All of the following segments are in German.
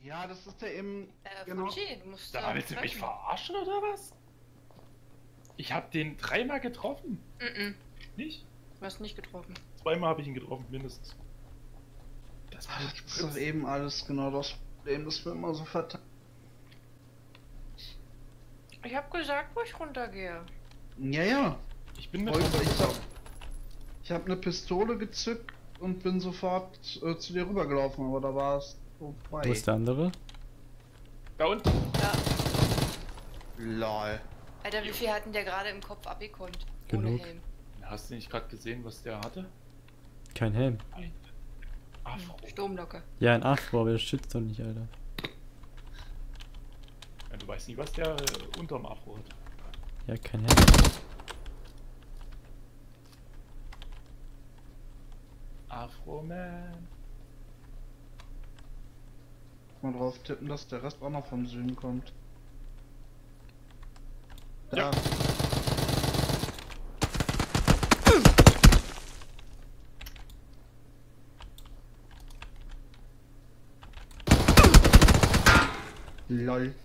Ja, das ist der im... genau. Fuji, du musst Da willst du mich verarschen oder was? Ich hab den dreimal getroffen. Nicht? Du hast nicht getroffen. Zweimal habe ich ihn getroffen, mindestens. Das war Das ist doch eben alles genau das Problem, das wir immer so verteilen. Ich hab gesagt, wo ich runtergehe. Ja, ja. Ich bin mit. Ich hab eine Pistole gezückt und bin sofort zu dir rübergelaufen, aber da war es vorbei. Wo ist der andere? Da unten. Ja. Lol. Alter, wie viel hatten der gerade im Kopf abgekonnt? Genug. Ohne Helm. Hast du nicht gerade gesehen, was der hatte? Kein Helm. Ein Afro. Sturmlocke. Ja, ein Afro, aber das schützt doch nicht, Alter. Ja, du weißt nie, was der unterm Afro hat. Ja, kein Helm. Afro-Man. Mal drauf tippen, dass der Rest auch noch vom Süden kommt. Ja. Lol.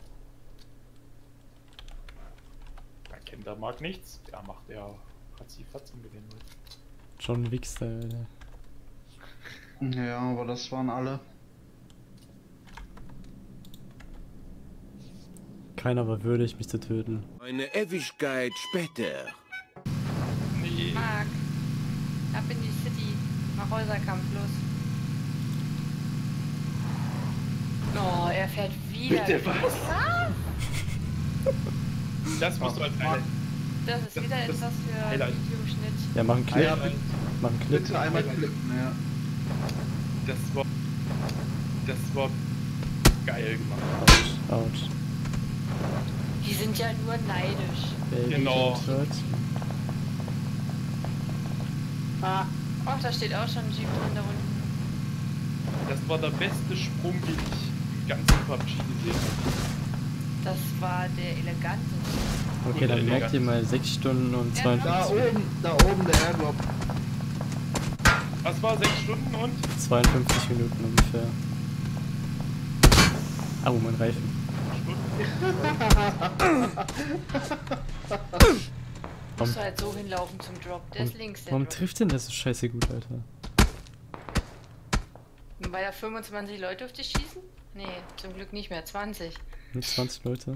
Der Kinder mag nichts. Der macht ja Fatzi-Fatzi mit den Leuten. John Wickster, Alter. Ja, aber das waren alle. Keiner war würdig, mich zu töten. Eine Ewigkeit später. Nee. Marc, ab in die City. Mach Häuserkampf, los. Oh, er fährt wieder. Bitte was? Ah, Das musst du als Highlight. das ist wieder Das etwas für Highlight. Videoschnitt. Ja, mach einen Clip. Ja, Mach einen Clip. bitte einmal klicken, ja. Das war geil gemacht. Autsch, Autsch. Die sind ja nur neidisch. Baby Genau. Hurt. Ah. Oh, da steht auch schon ein Jeep drin da unten. Das war der beste Sprung, den ich im ganzen PUBG gesehen habe. Das war der eleganteste. Okay, dann Gut, merkt ihr mal 6 Stunden und Ja, 52, Da oben der Airdrop. Was war 6 Stunden und? 52 Minuten ungefähr. Au, mein Reifen. Musst du halt so hinlaufen zum Drop. Der ist links, der Warum Drop. trifft denn das so scheiße gut, Alter? Weil da 25 Leute auf dich schießen? Nee, zum Glück nicht mehr. 20. Nicht 20 Leute.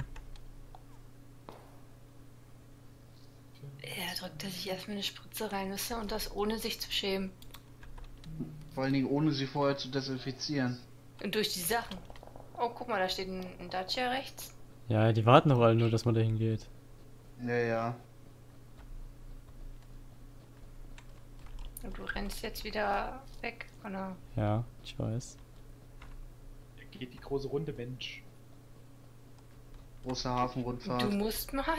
Er drückt sich erstmal eine Spritze rein, wisst ihr? Und das ohne sich zu schämen. Vor allen Dingen ohne sie vorher zu desinfizieren. Und durch die Sachen. Oh, guck mal, da steht ein Dacia rechts. Ja, die warten doch alle nur, dass man dahin geht. Ja, ja. Und du rennst jetzt wieder weg, oder? Ja, ich weiß. Da geht die große Runde, Mensch. Große Hafenrundfahrt. Du musst mal.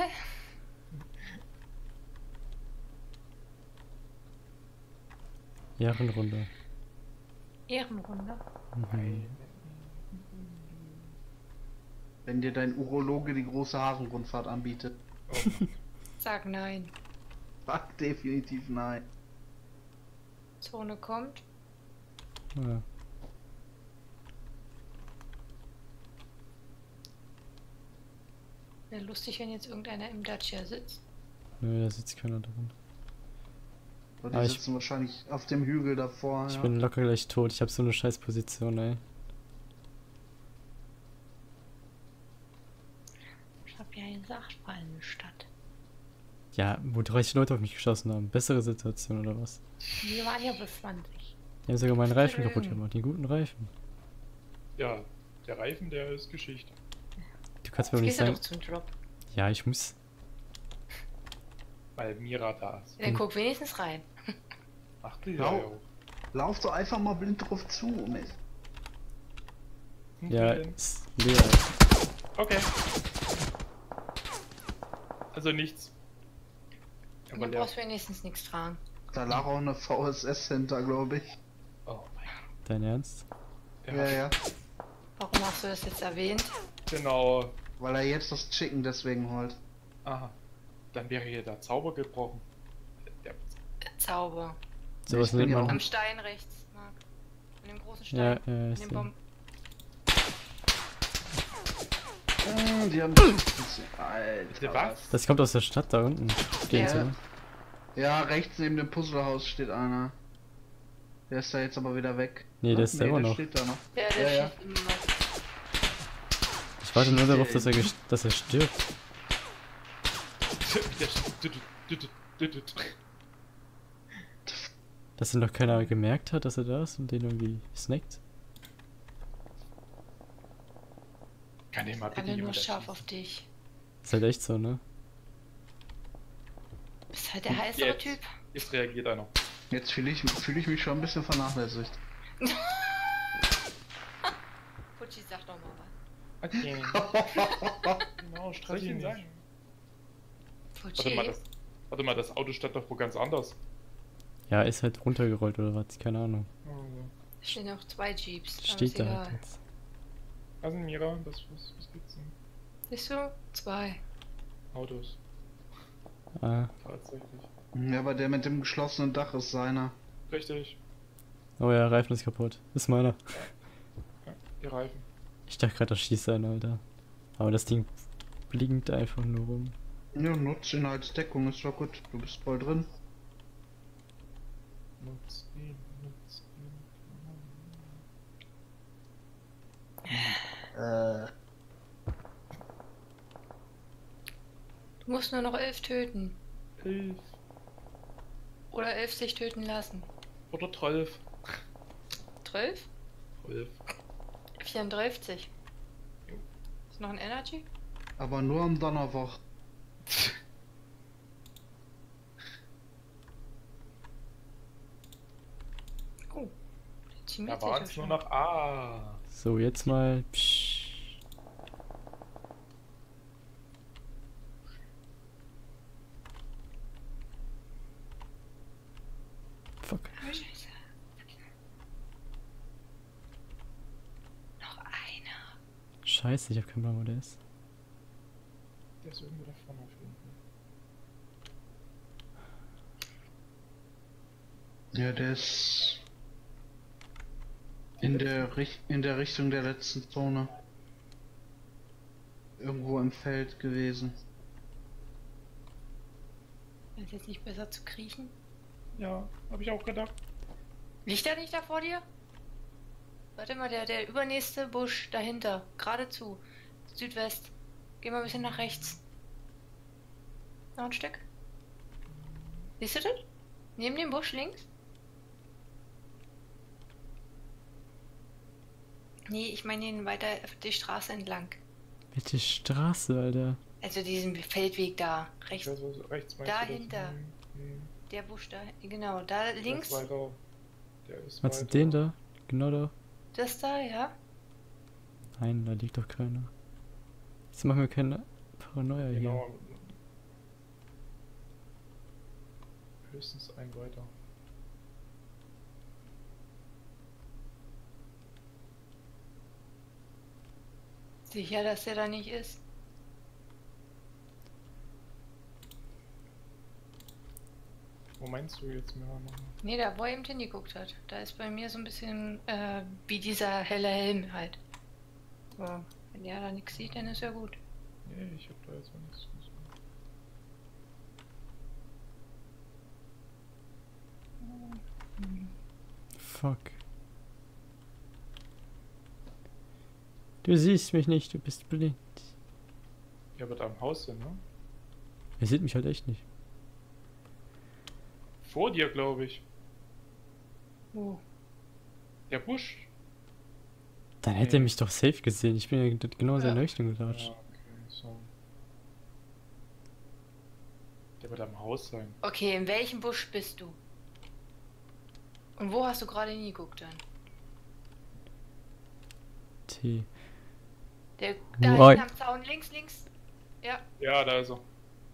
Ehrenrunde. Ehrenrunde. Mhm. Wenn dir dein Urologe die große Hafenrundfahrt anbietet. Sag nein. Fuck, definitiv nein. Zone kommt. Ja. Wäre lustig, wenn jetzt irgendeiner im Dacia sitzt. Nö, da sitzt keiner drin. Und die Ah, ich- sitzen wahrscheinlich auf dem Hügel davor. Ich ja. bin locker gleich tot. Ich habe so eine scheiß Position, ey. Ich hab ja einen Sachfall in der Stadt. Ja, wo 30 Leute auf mich geschossen haben. Bessere Situation oder was? Wir waren ja bis 20. Die haben sogar meinen Reifen Schön. kaputt gemacht. Die guten Reifen. Ja, der Reifen, der ist Geschichte. Du kannst mir Jetzt doch nicht gehst du sagen. doch zum Drop. Ja, ich muss. Weil Mira da ist. Dann guck wenigstens rein. Ach, die Lau- ja. Lauf doch einfach mal blind drauf zu, Mist. Ja, Okay. ist leer. Okay. Also nichts. Du Aber der. brauchst wenigstens nichts tragen. Da lag auch eine VSS hinter, glaube ich. Oh mein Dein Ernst? Gott. Ja, ja. Warum hast du das jetzt erwähnt? Genau. Weil er jetzt das Chicken deswegen holt. Aha. Dann wäre hier der Zauber gebrochen. Der, Zauber. Sowas Ich bin nennt ja Am man. Stein rechts, Marc. An dem großen Ja, Stein. ich In dem sehe. Baum. Die haben... Alter, Bitte was? Das kommt aus der Stadt da unten. Gehen Sie, Ja. ne? Ja, rechts neben dem Puzzlehaus steht einer. Der ist da jetzt aber wieder weg. Nee, der ist da immer der noch. steht da noch. Ja, der Ja, schießt immer noch. Ich warte nur darauf, dass er stirbt. Dass ihn noch keiner gemerkt hat, dass er da ist und den irgendwie snackt. Kann den mal bitte Alle nur jemand scharf erschießen? auf dich. Ist halt echt so, ne? Bist halt der heißere Jetzt. Typ. Jetzt reagiert einer. Jetzt fühle ich mich schon ein bisschen vernachlässigt. Putschi, sag doch mal was. Okay. Genau, streich ihn sagen. Putschi. Warte mal, das Auto stand doch wo ganz anders. Ja, ist halt runtergerollt oder was? Keine Ahnung. Es stehen noch 2 Jeeps. aber Steht ist da egal. halt jetzt. Was denn, Mira? Was gibt's denn? Siehst du? 2. Autos. Ah. Tatsächlich. Ja, aber der mit dem geschlossenen Dach ist seiner. Richtig. Oh ja, Reifen ist kaputt. Ist meiner. Ja, die Reifen. Ich dachte gerade, das schießt einer, Alter. Aber das Ding blinkt einfach nur rum. Ja, nutz ihn als Deckung, ist doch gut. Du bist voll drin. Nutz ihn, nutz ihn. Du musst nur noch 11 töten. 11 Oder 11 sich töten lassen. oder 12. 12? 12. 34. Jo. Ist noch ein Energy? Aber nur am Donnerwoch. Oh. Der Team Da waren es nur noch A. So, jetzt mal. Psch. Fuck. Scheiße. Noch einer. Scheiße, ich hab keinen Plan, wo der ist. Der ist irgendwo da vorne auf jeden Fall. Ja, der ist in der Richtung der letzten Zone. Irgendwo im Feld gewesen. Ist jetzt nicht besser zu kriechen? Ja, habe ich auch gedacht. Liegt er nicht da vor dir? Warte mal, der übernächste Busch dahinter. Geradezu. Südwest. Geh mal ein bisschen nach rechts. Noch ein Stück. Siehst du das? Neben dem Busch links? Nee, ich meine ihn weiter die Straße entlang. Welche Straße, Alter? Also diesen Feldweg da. Rechts. Ich weiß, was rechts meinst Dahinter. du das? Der Busch da. Genau. Da Der links. ist weiter. Der ist Meinst du weiter. den da? Genau da? Das da, ja. Nein, da liegt doch keiner. Jetzt machen wir keine Paranoia hier. Genau. Höchstens ein weiter. Sicher, dass der da nicht ist. Wo meinst du jetzt mehr noch? Nee, da wo er eben hingeguckt hat. Da ist bei mir so ein bisschen wie dieser helle Helm halt. Aber wenn der da nichts sieht, dann ist ja gut. Nee, ich hab da jetzt mal nichts zu sagen. Fuck. Du siehst mich nicht, du bist blind. Ja, aber da im Haus sind, ne? Er sieht mich halt echt nicht. Vor dir, glaube ich. Oh. Der Busch. Dann hätte er mich doch safe gesehen. Ich bin ja genau in seine Richtung Ja, gelatscht. okay, so. Der wird am Haus sein. Okay, in welchem Busch bist du? Und wo hast du gerade hingeguckt dann? T. Der da Oi. hinten am Zaun, links. Ja. Ja, da ist er.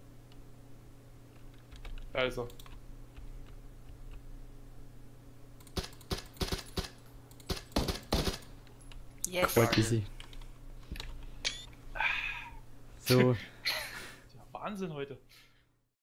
Da ist er. Yes. Voll easy. So, Ja, Wahnsinn heute.